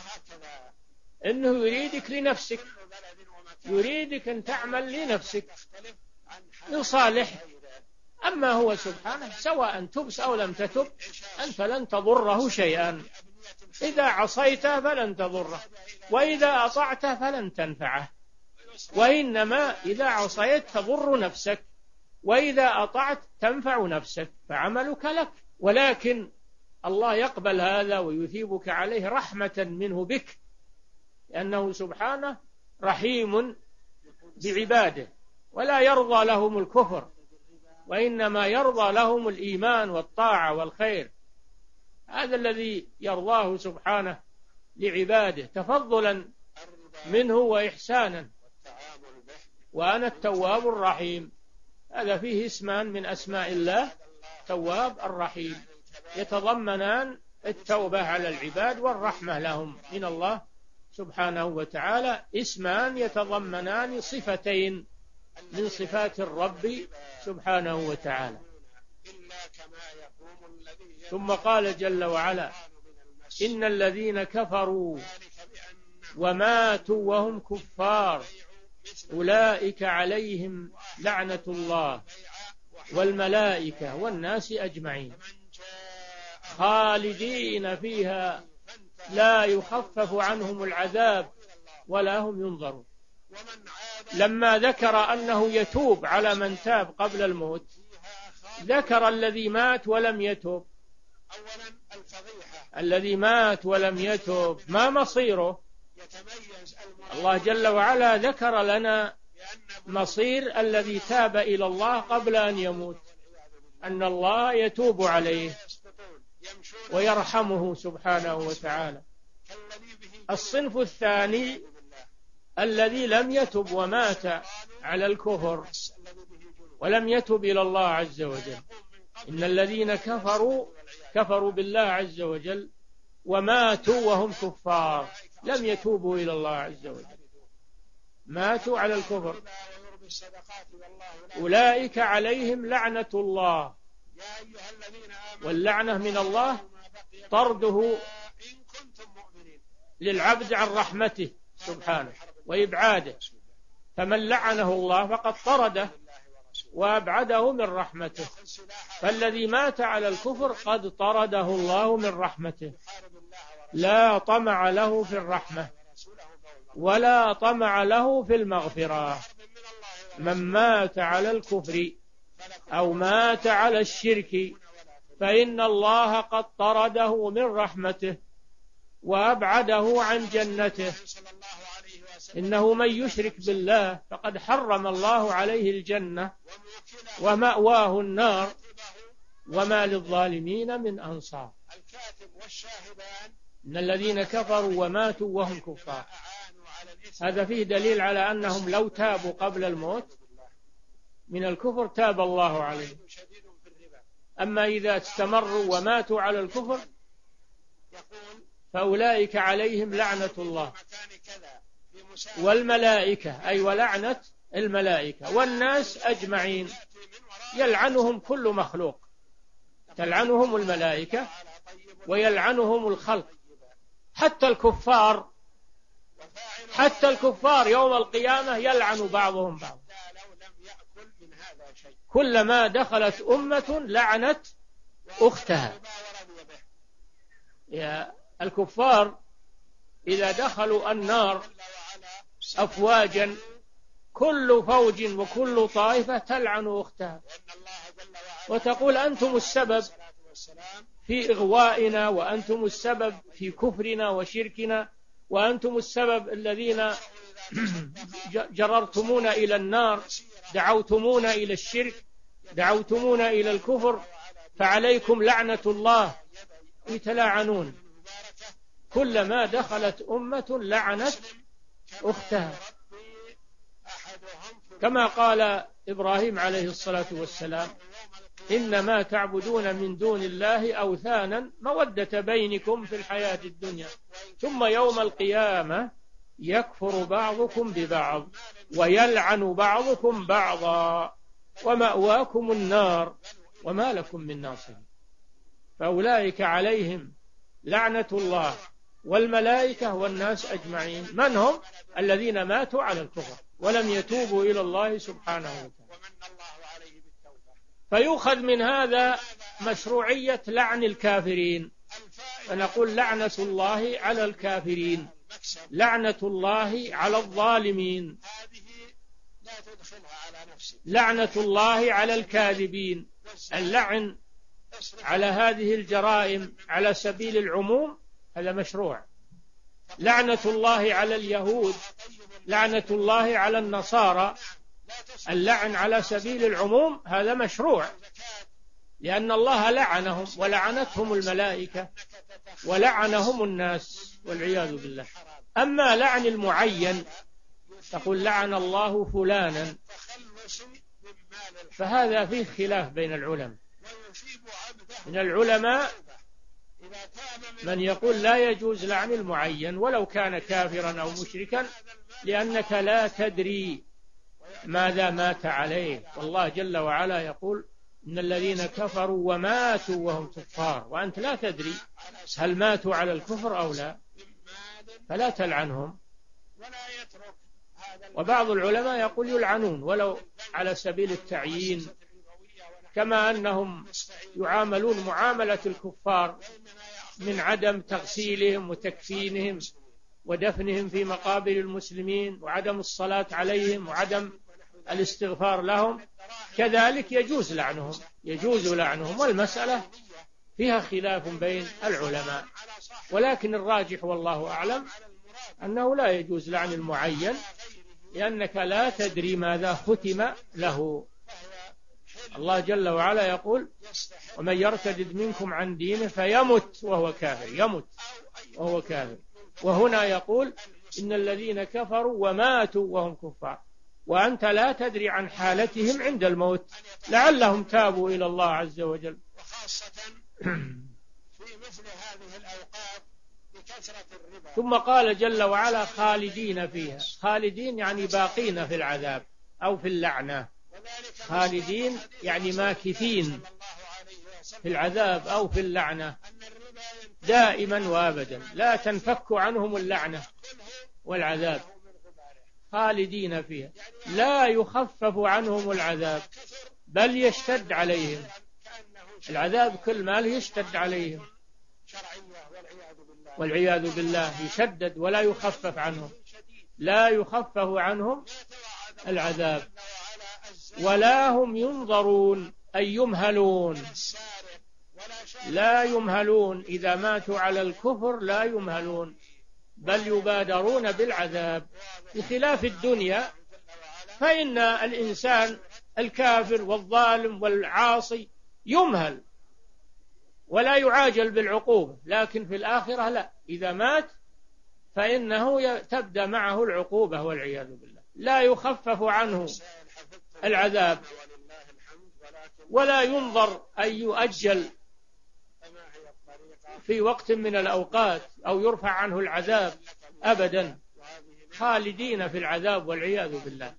إنه يريدك لنفسك، يريدك أن تعمل لنفسك لصالح. أما هو سبحانه سواء تبس أو لم تتب أنت لن تضره شيئا. إذا عصيته فلن تضره، وإذا أطعته فلن تنفعه. وإنما إذا عصيت تضر نفسك، وإذا أطعت تنفع نفسك، فعملك لك. ولكن الله يقبل هذا ويثيبك عليه رحمة منه بك، لأنه سبحانه رحيم بعباده ولا يرضى لهم الكفر، وإنما يرضى لهم الإيمان والطاعة والخير. هذا الذي يرضاه سبحانه لعباده تفضلا منه وإحسانا. وأنا التواب الرحيم، هذا فيه اسمان من أسماء الله، تواب الرحيم، يتضمنان التوبة على العباد والرحمة لهم من الله سبحانه وتعالى. اسمان يتضمنان صفتين من صفات الرب سبحانه وتعالى. ثم قال جل وعلا: إن الذين كفروا وماتوا وهم كفار أولئك عليهم لعنة الله والملائكة والناس أجمعين خالدين فيها لا يخفف عنهم العذاب ولا هم ينظرون. لما ذكر أنه يتوب على من تاب قبل الموت، ذكر الذي مات ولم يتوب. الذي مات ولم يتوب ما مصيره؟ الله جل وعلا ذكر لنا مصير الذي تاب إلى الله قبل أن يموت، أن الله يتوب عليه ويرحمه سبحانه وتعالى. الصنف الثاني الذي لم يتب ومات على الكفر ولم يتب إلى الله عز وجل. إن الذين كفروا بالله عز وجل وماتوا وهم كفار لم يتوبوا إلى الله عز وجل، ماتوا على الكفر، أولئك عليهم لعنة الله. واللعنة من الله طرده للعبد عن رحمته سبحانه وإبعاده، فمن لعنه الله فقد طرده وأبعده من رحمته، فالذي مات على الكفر قد طرده الله من رحمته، لا طمع له في الرحمة ولا طمع له في المغفرة. من مات على الكفر أو مات على الشرك فإن الله قد طرده من رحمته وأبعده عن جنته، إنه من يشرك بالله فقد حرم الله عليه الجنة ومأواه النار وما للظالمين من أنصار. إن الذين كفروا وماتوا وهم كفار، هذا فيه دليل على أنهم لو تابوا قبل الموت من الكفر تاب الله عليهم. أما إذا استمروا وماتوا على الكفر فأولئك عليهم لعنة الله والملائكة، أي ولعنة الملائكة والناس أجمعين، يلعنهم كل مخلوق، تلعنهم الملائكة ويلعنهم الخلق، حتى الكفار يوم القيامة يلعن بعضهم بعض. كلما دخلت أمة لعنت أختها. يا الكفار إذا دخلوا النار أفواجا كل فوج وكل طائفة تلعن أختها وتقول أنتم السبب في إغوائنا، وأنتم السبب في كفرنا وشركنا، وأنتم السبب الذين جررتمونا إلى النار، دعوتمونا إلى الشرك، دعوتمونا إلى الكفر، فعليكم لعنة الله. يتلاعنون، كلما دخلت أمة لعنت أختها، كما قال إبراهيم عليه الصلاة والسلام: إنما تعبدون من دون الله أوثانا مودة بينكم في الحياة الدنيا ثم يوم القيامة يكفر بعضكم ببعض ويلعن بعضكم بعضا ومأواكم النار وما لكم من ناصر. فأولئك عليهم لعنة الله والملائكة والناس أجمعين. من هم؟ الذين ماتوا على الكفر ولم يتوبوا إلى الله سبحانه وتعالى. فيؤخذ من هذا مشروعية لعن الكافرين، فنقول لعنة الله على الكافرين، لعنة الله على الظالمين، لعنة الله على الكاذبين. اللعن على هذه الجرائم على سبيل العموم هذا مشروع. لعنة الله على اليهود، لعنة الله على النصارى، اللعن على سبيل العموم هذا مشروع، لأن الله لعنهم ولعنتهم الملائكة ولعنهم الناس والعياذ بالله. أما لعن المعين تقول لعن الله فلانا، فهذا فيه خلاف بين العلماء. من العلماء من يقول لا يجوز لعن المعين ولو كان كافرا أو مشركا، لأنك لا تدري ماذا مات عليه، والله جل وعلا يقول: إن الذين كفروا وماتوا وهم كفار، وأنت لا تدري هل ماتوا على الكفر أو لا، فلا تلعنهم. وبعض العلماء يقول يلعنون ولو على سبيل التعيين، كما أنهم يعاملون معاملة الكفار من عدم تغسيلهم وتكفينهم ودفنهم في مقابر المسلمين وعدم الصلاة عليهم وعدم الاستغفار لهم، كذلك يجوز لعنهم. والمسألة فيها خلاف بين العلماء، ولكن الراجح والله أعلم أنه لا يجوز لعن المعين، لأنك لا تدري ماذا ختم له. الله جل وعلا يقول: ومن يرتد منكم عن دينه فيمت وهو كافر، يمت وهو كافر. وهنا يقول: إن الذين كفروا وماتوا وهم كفار، وأنت لا تدري عن حالتهم عند الموت، لعلهم تابوا إلى الله عز وجل. وخاصة في مثل هذه الأوقات بكثرة الربا. ثم قال جل وعلا: خالدين فيها. خالدين يعني باقين في العذاب أو في اللعنة. خالدين يعني ماكثين في العذاب أو في اللعنة. دائما وابدا، لا تنفك عنهم اللعنة والعذاب، خالدين فيها لا يخفف عنهم العذاب بل يشتد عليهم العذاب، كل ما يشتد عليهم والعياذ بالله، يشدد ولا يخفف عنهم، لا يخفف عنهم العذاب ولا هم ينظرون أي يمهلون، لا يمهلون إذا ماتوا على الكفر، لا يمهلون بل يبادرون بالعذاب، بخلاف الدنيا فإن الإنسان الكافر والظالم والعاصي يمهل ولا يعاجل بالعقوبة، لكن في الآخرة لا، إذا مات فإنه تبدأ معه العقوبة والعياذ بالله، لا يخفف عنه العذاب ولا ينظر أن يؤجل في وقت من الأوقات أو يرفع عنه العذاب أبدا، خالدين في العذاب والعياذ بالله.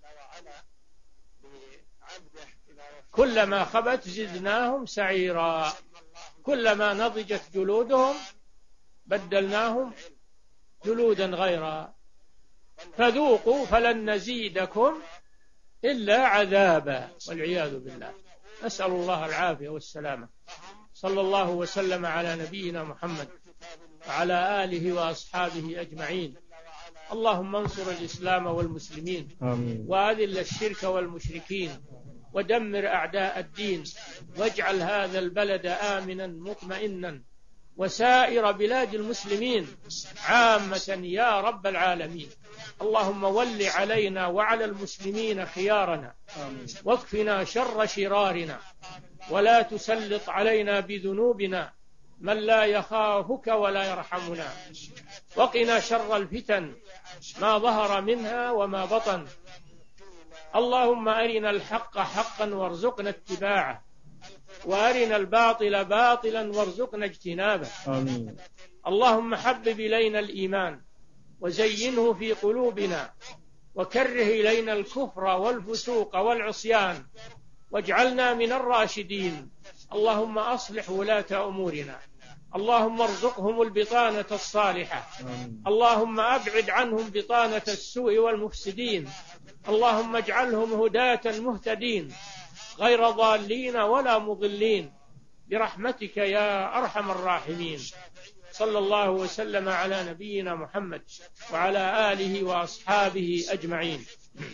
كلما خبت زدناهم سعيرا، كلما نضجت جلودهم بدلناهم جلودا غيرها، فذوقوا فلن نزيدكم إلا عذابا والعياذ بالله. نسأل الله العافية والسلامة. صلى الله وسلم على نبينا محمد وعلى آله وأصحابه أجمعين. اللهم انصر الإسلام والمسلمين، وأذل الشرك والمشركين، ودمر أعداء الدين، واجعل هذا البلد آمنا مطمئنا وسائر بلاد المسلمين عامة يا رب العالمين. اللهم ول علينا وعلى المسلمين خيارنا، واكفنا شر شرارنا، ولا تسلط علينا بذنوبنا من لا يخافك ولا يرحمنا، وقنا شر الفتن ما ظهر منها وما بطن. اللهم أرنا الحق حقا وارزقنا اتباعه، وأرنا الباطل باطلا وارزقنا اجتنابه. آمين. اللهم حبب إلينا الإيمان وزينه في قلوبنا، وكره إلينا الكفر والفسوق والعصيان، واجعلنا من الراشدين. اللهم أصلح ولاة أمورنا، اللهم ارزقهم البطانة الصالحة، اللهم أبعد عنهم بطانة السوء والمفسدين، اللهم اجعلهم هداة مهتدين غير ضالين ولا مضلين برحمتك يا أرحم الراحمين. صلى الله وسلم على نبينا محمد وعلى آله وأصحابه أجمعين.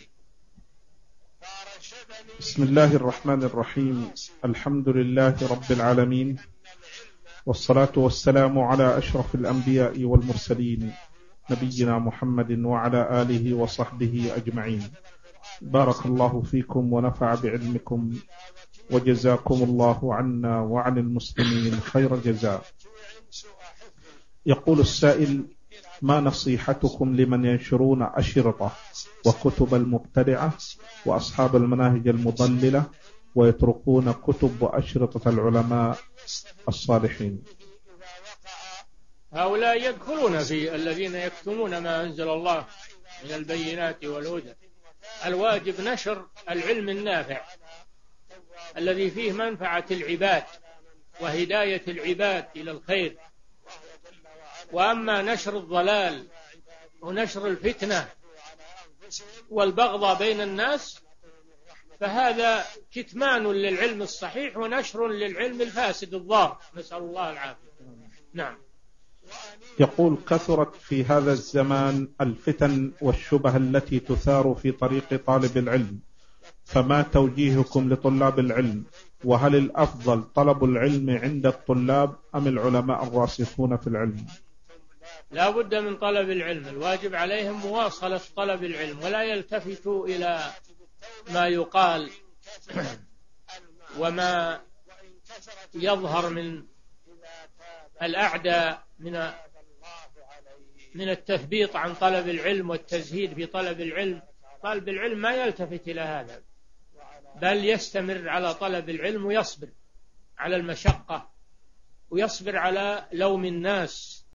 بسم الله الرحمن الرحيم. الحمد لله رب العالمين، والصلاة والسلام على أشرف الأنبياء والمرسلين نبينا محمد وعلى آله وصحبه أجمعين. بارك الله فيكم ونفع بعلمكم، وجزاكم الله عنا وعن المسلمين خير الجزاء. يقول السائل: ما نصيحتكم لمن ينشرون أشرطة وكتب المبتدعة وأصحاب المناهج المضللة ويتركون كتب وأشرطة العلماء الصالحين؟ هؤلاء يدخلون في الذين يكتمون ما أنزل الله من البينات والهدى. الواجب نشر العلم النافع الذي فيه منفعة العباد وهداية العباد إلى الخير، وأما نشر الضلال ونشر الفتنة والبغضاء بين الناس فهذا كتمان للعلم الصحيح ونشر للعلم الفاسد الضار، نسأل الله العافية. نعم. يقول: كثرت في هذا الزمان الفتن والشبه التي تثار في طريق طالب العلم، فما توجيهكم لطلاب العلم؟ وهل الأفضل طلب العلم عند الطلاب أم العلماء الراسخون في العلم؟ لا بد من طلب العلم، الواجب عليهم مواصلة طلب العلم، ولا يلتفتوا إلى ما يقال وما يظهر من الأعداء من التثبيط عن طلب العلم والتزهيد في طلب العلم. طالب العلم ما يلتفت إلى هذا، بل يستمر على طلب العلم ويصبر على المشقة ويصبر على لوم الناس